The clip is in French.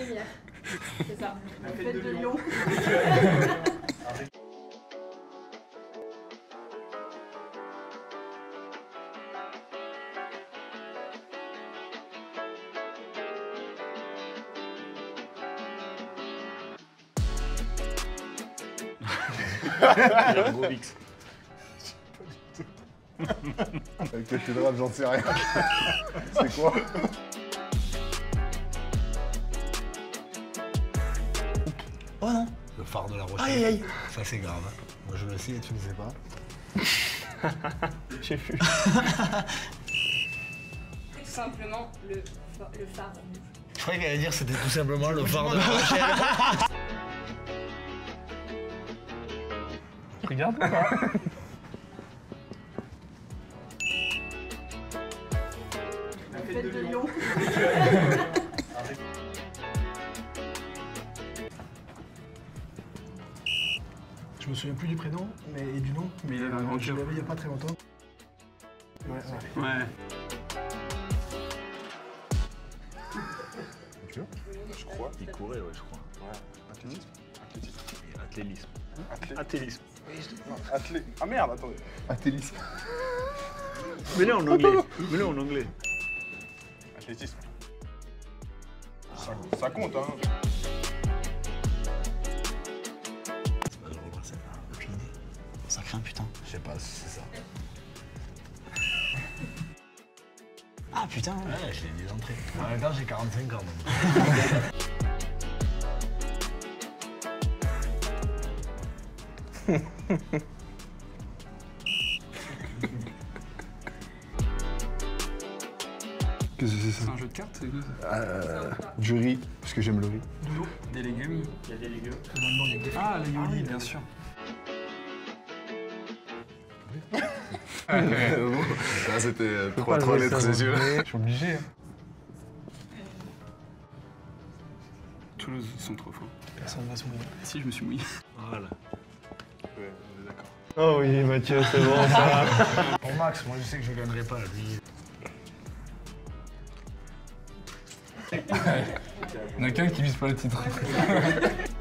lumière. C'est ça. La fête de Lyon. Un gros Vix. Avec cathédrale, j'en sais rien. C'est quoi? Oh non. Le phare de la Rochelle. Aïe aïe. Ça c'est grave. Moi je le sais et tu ne sais pas. J'ai vu. Tout simplement le phare. Je croyais qu'elle allait dire c'était tout simplement le phare de la Rochelle. Regarde pas. La fête de Lyon. Je me souviens plus du prénom et du nom, mais je l'avais il n'y a pas très longtemps. Ouais. Je crois. Il courait, ouais, je crois. Ouais. Athlétisme. Athlétisme. Athlétisme. Athlétisme. Ah merde, attendez. Athlétisme. Mets-le en anglais. Mets-le en anglais. Athlétisme. Ça compte, hein. C'est pas drôle, ça. Aucune idée. Ça craint, putain. Je sais pas si c'est ça. Ah putain. Ouais, je l'ai dit d'entrée. En même temps, j'ai 45 ans. Donc. Qu'est-ce que c'est ça? C'est un jeu de cartes, c'est quoi ça? Du riz, parce que j'aime le riz. Des légumes. Il y a des légumes. Dans le nom, il y a des- Ah, les yoli, bien sûr. Là, c'était trois lettres, c'est sûr. Je suis obligé. Toulouse, ils sont trop forts. Personne va se mouiller. Si, je me suis mouillé. Voilà. Ouais, on est d'accord. Oh oui, Mathieu, c'est bon ça. Pour Max, moi je sais que je gagnerai pas. Lui. Il y en a qu'un qui vise pas le titre.